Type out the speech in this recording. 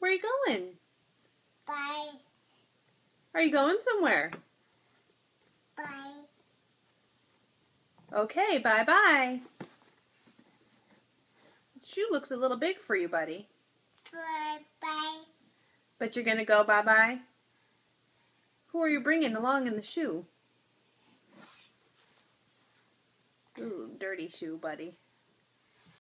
Where are you going? Bye. Are you going somewhere? Bye. Okay, bye-bye. Shoe looks a little big for you, buddy. Bye. Bye. But you're going to go bye-bye? Who are you bringing along in the shoe? Ooh, dirty shoe, buddy.